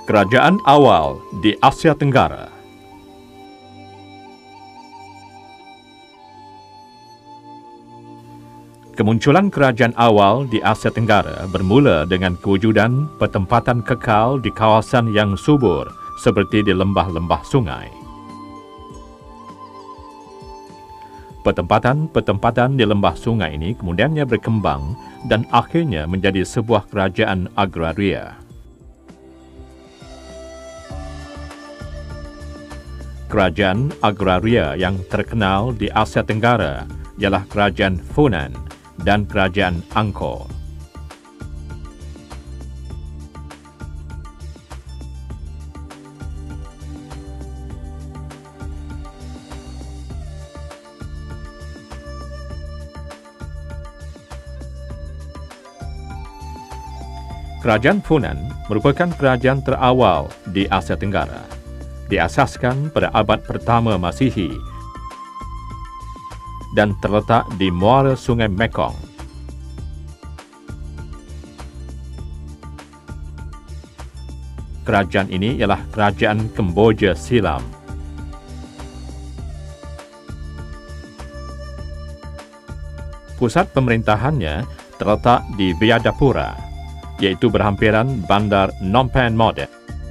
Kerajaan awal di Asia Tenggara. Kemunculan kerajaan awal di Asia Tenggara bermula dengan kewujudan pertempatan kekal di kawasan yang subur seperti di lembah-lembah sungai. Pertempatan di lembah sungai ini kemudiannya berkembang dan akhirnya menjadi sebuah kerajaan agraria. Kerajaan agraria yang terkenal di Asia Tenggara ialah Kerajaan Funan dan Kerajaan Angkor. Kerajaan Funan merupakan kerajaan terawal di Asia Tenggara. Diasaskan pada abad pertama Masihi dan terletak di muara Sungai Mekong. Kerajaan ini ialah Kerajaan Kemboja Silam. Pusat pemerintahannya terletak di Vyadapura, iaitu berhampiran bandar Phnom Penh moden.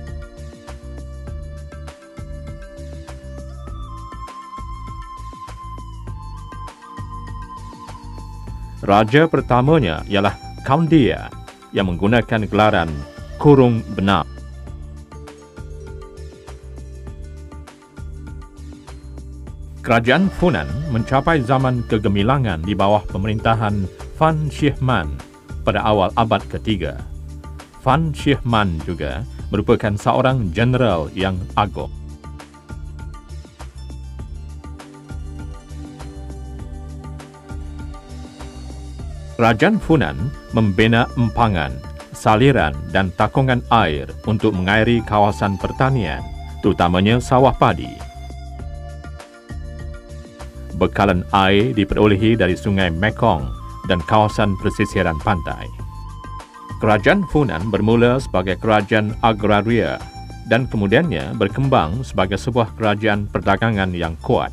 Raja pertamanya ialah Kaundia yang menggunakan gelaran Kurung Benam. Kerajaan Funan mencapai zaman kegemilangan di bawah pemerintahan Fan Shih-man pada awal abad ketiga. Fan Shih-man juga merupakan seorang jeneral yang agung. Kerajaan Funan membina empangan, saliran dan takungan air untuk mengairi kawasan pertanian, terutamanya sawah padi. Bekalan air diperolehi dari Sungai Mekong dan kawasan pesisiran pantai. Kerajaan Funan bermula sebagai kerajaan agraria dan kemudiannya berkembang sebagai sebuah kerajaan perdagangan yang kuat.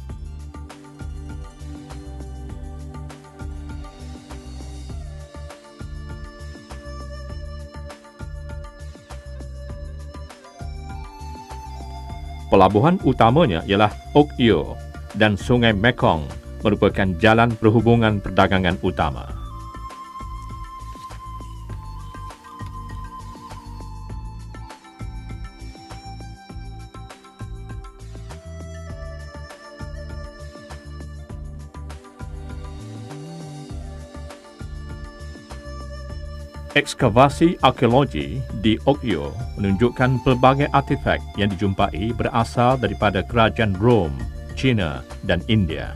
Pelabuhan utamanya ialah Okyo dan Sungai Mekong merupakan jalan perhubungan perdagangan utama. Ekskavasi arkeologi di Okyo menunjukkan pelbagai artefak yang dijumpai berasal daripada kerajaan Rom, China dan India.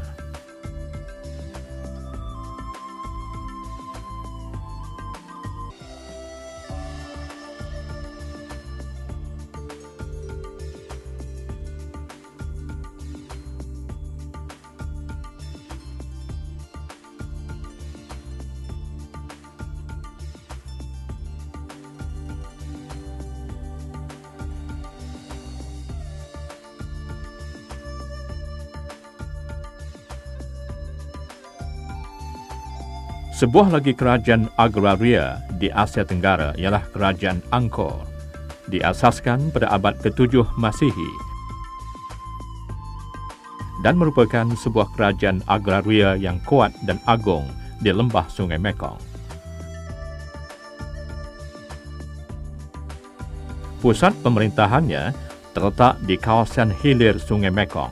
Sebuah lagi kerajaan agraria di Asia Tenggara ialah Kerajaan Angkor. Diasaskan pada abad ke-7 Masihi dan merupakan sebuah kerajaan agraria yang kuat dan agung di lembah Sungai Mekong. Pusat pemerintahannya terletak di kawasan hilir Sungai Mekong.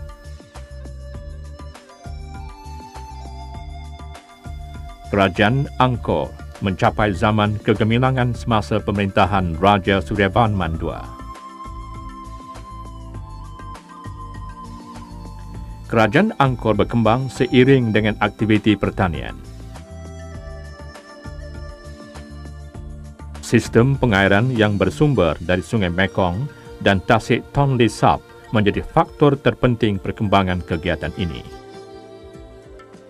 Kerajaan Angkor mencapai zaman kegemilangan semasa pemerintahan Raja Suryavarman II. Kerajaan Angkor berkembang seiring dengan aktiviti pertanian. Sistem pengairan yang bersumber dari Sungai Mekong dan Tasik Tonle Sap menjadi faktor terpenting perkembangan kegiatan ini.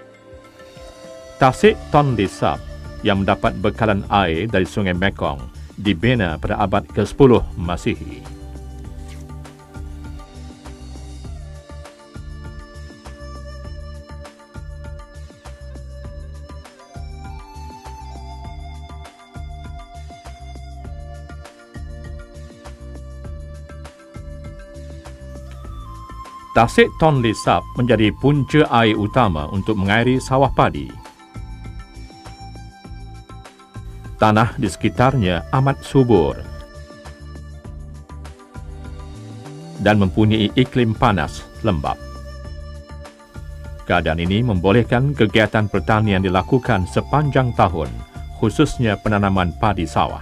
Tasik Tonle Sap yang mendapat bekalan air dari Sungai Mekong dibina pada abad ke-10 Masihi. Tasik Tonle Sap menjadi punca air utama untuk mengairi sawah padi. Tanah di sekitarnya amat subur dan mempunyai iklim panas lembap. Keadaan ini membolehkan kegiatan pertanian dilakukan sepanjang tahun, khususnya penanaman padi sawah.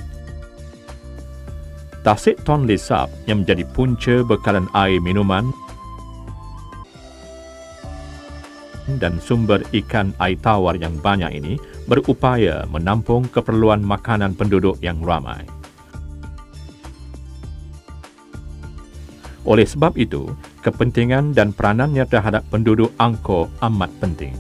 Tasik Tonle Sap yang menjadi punca bekalan air minuman dan sumber ikan air tawar yang banyak ini berupaya menampung keperluan makanan penduduk yang ramai. Oleh sebab itu, kepentingan dan peranannya terhadap penduduk Angkor amat penting.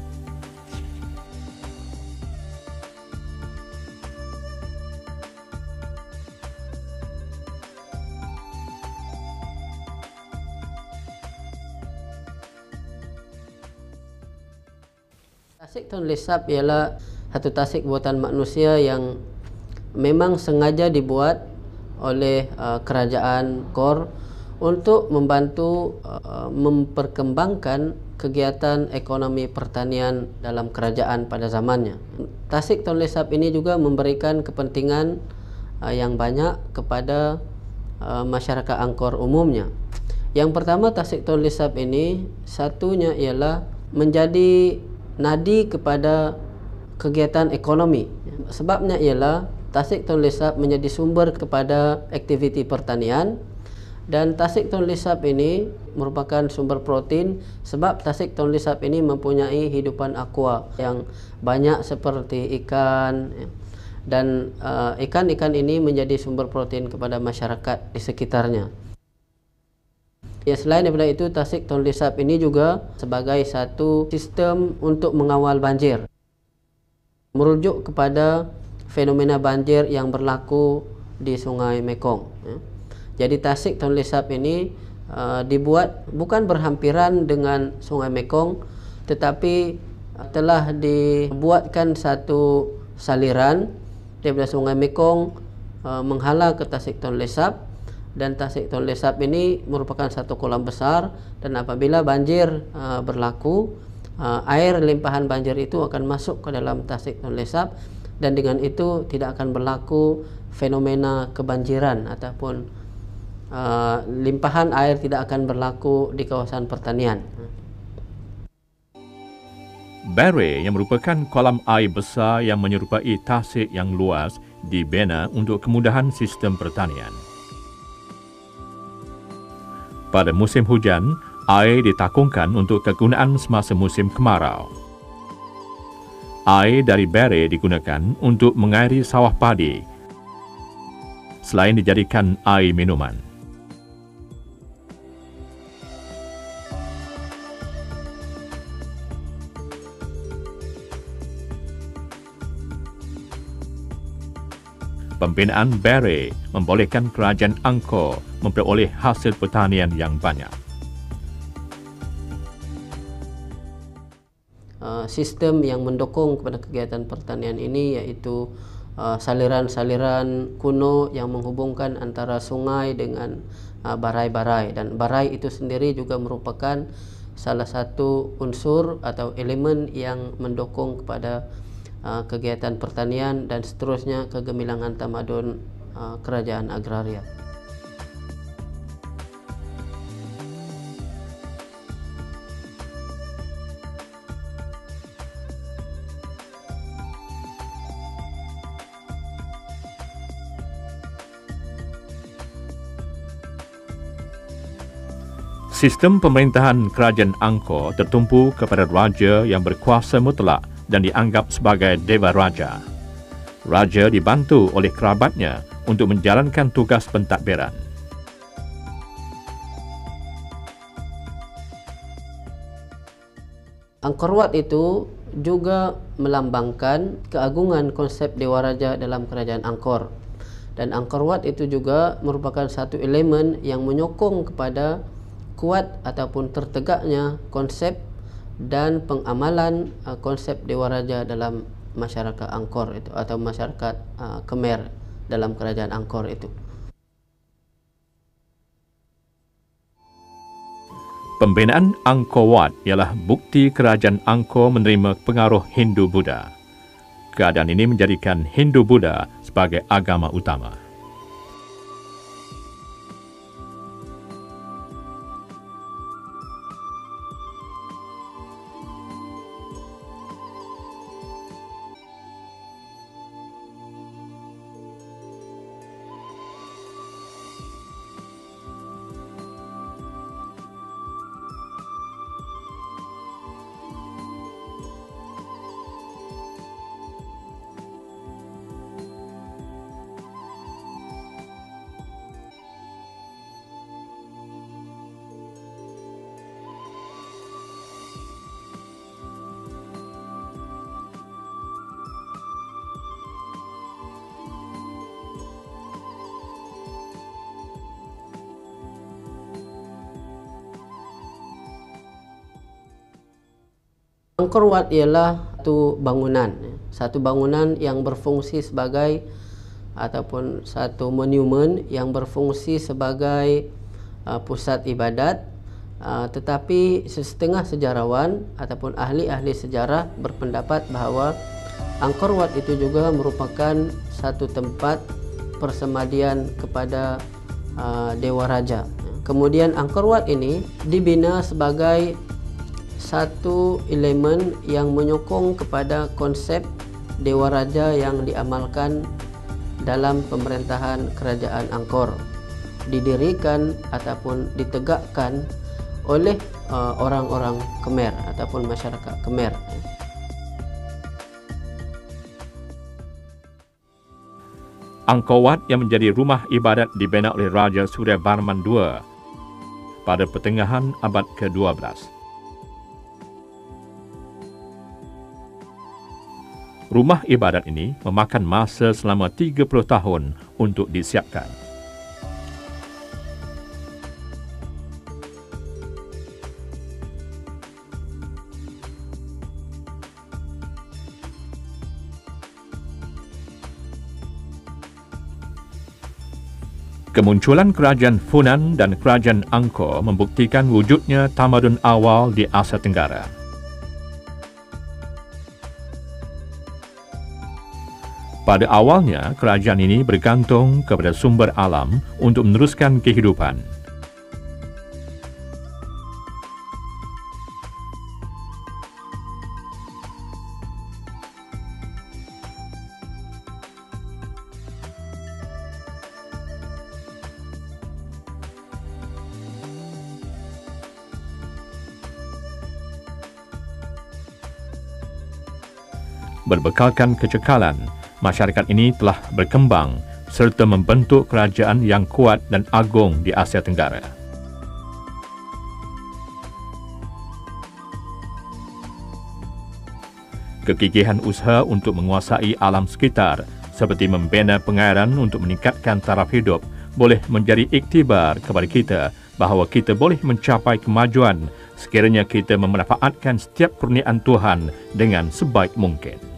Tasik Tonle Sap ialah satu tasik buatan manusia yang memang sengaja dibuat oleh kerajaan Angkor untuk membantu memperkembangkan kegiatan ekonomi pertanian dalam kerajaan pada zamannya. Tasik Tonle Sap ini juga memberikan kepentingan yang banyak kepada masyarakat Angkor umumnya. Yang pertama, Tasik Tonle Sap ini satunya ialah menjadi nadi kepada kegiatan ekonomi. Sebabnya ialah Tasik Tonle Sap menjadi sumber kepada aktiviti pertanian, dan Tasik Tonle Sap ini merupakan sumber protein sebab Tasik Tonle Sap ini mempunyai hidupan aqua yang banyak seperti ikan, dan ikan-ikan ini menjadi sumber protein kepada masyarakat di sekitarnya. Ya, selain daripada itu, Tasik Tonle Sap ini juga sebagai satu sistem untuk mengawal banjir, merujuk kepada fenomena banjir yang berlaku di Sungai Mekong. Jadi Tasik Tonle Sap ini dibuat bukan berhampiran dengan Sungai Mekong, tetapi telah dibuatkan satu saliran daripada Sungai Mekong menghala ke Tasik Tonle Sap. Dan Tasik Tonle Sap ini merupakan satu kolam besar, dan apabila banjir berlaku, air limpahan banjir itu akan masuk ke dalam Tasik Tonle Sap, dan dengan itu tidak akan berlaku fenomena kebanjiran ataupun limpahan air tidak akan berlaku di kawasan pertanian. Baray yang merupakan kolam air besar yang menyerupai tasik yang luas dibina untuk kemudahan sistem pertanian. Pada musim hujan, air ditakungkan untuk kegunaan semasa musim kemarau. Air dari Baray digunakan untuk mengairi sawah padi, selain dijadikan air minuman. Pembinaan Baray membolehkan kerajaan Angkor memperoleh hasil pertanian yang banyak. Sistem yang mendukung kepada kegiatan pertanian ini yaitu saliran-saliran kuno yang menghubungkan antara sungai dengan barai-barai, dan barai itu sendiri juga merupakan salah satu unsur atau elemen yang mendukung kepada kegiatan pertanian dan seterusnya kegemilangan tamadun kerajaan agraria. Sistem pemerintahan kerajaan Angkor tertumpu kepada raja yang berkuasa mutlak dan dianggap sebagai Dewa Raja. Raja dibantu oleh kerabatnya untuk menjalankan tugas pentadbiran. Angkor Wat itu juga melambangkan keagungan konsep Dewa Raja dalam kerajaan Angkor. Dan Angkor Wat itu juga merupakan satu elemen yang menyokong kepada kuat ataupun tertegaknya konsep dan pengamalan konsep Dewa Raja dalam masyarakat Angkor itu, atau masyarakat Khmer dalam kerajaan Angkor itu. Pembinaan Angkor Wat ialah bukti kerajaan Angkor menerima pengaruh Hindu-Buddha. Keadaan ini menjadikan Hindu-Buddha sebagai agama utama. Angkor Wat ialah satu bangunan yang berfungsi sebagai ataupun satu monumen yang berfungsi sebagai pusat ibadat, tetapi setengah sejarawan ataupun ahli-ahli sejarah berpendapat bahawa Angkor Wat itu juga merupakan satu tempat persemadian kepada Dewa Raja. Kemudian Angkor Wat ini dibina sebagai satu elemen yang menyokong kepada konsep Dewa Raja yang diamalkan dalam pemerintahan kerajaan Angkor, didirikan ataupun ditegakkan oleh orang-orang Khmer ataupun masyarakat Khmer. Angkor Wat yang menjadi rumah ibadat dibina oleh Raja Suryavarman II pada pertengahan abad ke-12. Rumah ibadat ini memakan masa selama 30 tahun untuk disiapkan. Kemunculan kerajaan Funan dan kerajaan Angkor membuktikan wujudnya tamadun awal di Asia Tenggara. Pada awalnya, kerajaan ini bergantung kepada sumber alam untuk meneruskan kehidupan. Berbekalkan kecekalan, masyarakat ini telah berkembang serta membentuk kerajaan yang kuat dan agung di Asia Tenggara. Kegigihan usaha untuk menguasai alam sekitar seperti membina pengairan untuk meningkatkan taraf hidup boleh menjadi iktibar kepada kita bahawa kita boleh mencapai kemajuan sekiranya kita memanfaatkan setiap kurniaan Tuhan dengan sebaik mungkin.